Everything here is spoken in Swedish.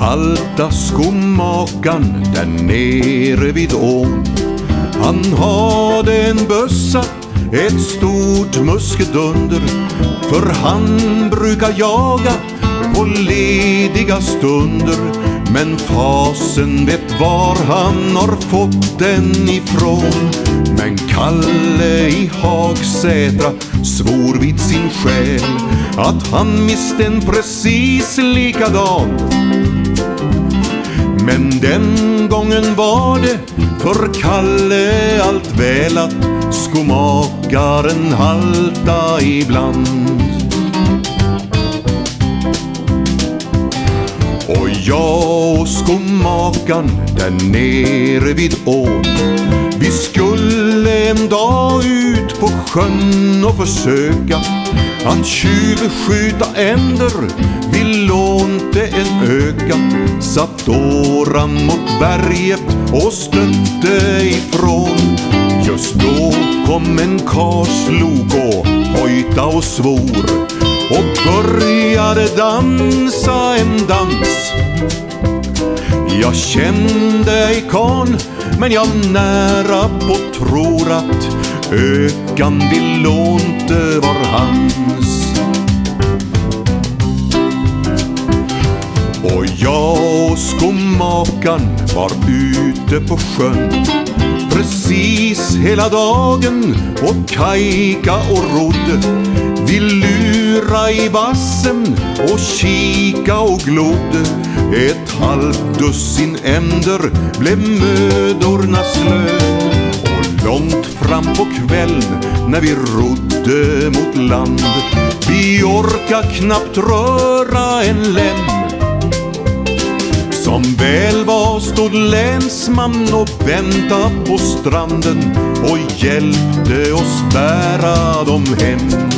Alta skomakan där nere vid ån. Han hade en bössa, ett stort muskedunder, för han brukar jaga på lediga stunder. Men fasen vet var han har fått den ifrån. Men Kalle i Hagsätra svor vid sin själ att han miste en precis likadan. Men den gången var det för Kalle allt väl att skomakaren halta ibland. Och jag och skomakaren där nere vid ån, vi skulle en dag ut på sjön och försöka att tjuvskjuta änder. Vi lånte en öka, satt åran mot berget och stötte ifrån. Just då kom en karlslok och hojta och svor och började dansa en dans. Jag kände ej karln, men jag nära på tror att ökan vi lånte var hans. Och jag och skomakaren var ute på sjön precis hela dagen och kajka och rodde. Vi lura i vassen och kika och glodde. Ett halvt dussin änder blev mödornas lön. Och långt fram på kvällen när vi rodde mot land, vi orka knappt röra en lem. Som väl var stod länsman och väntade på stranden och hjälpte oss bära dem hem.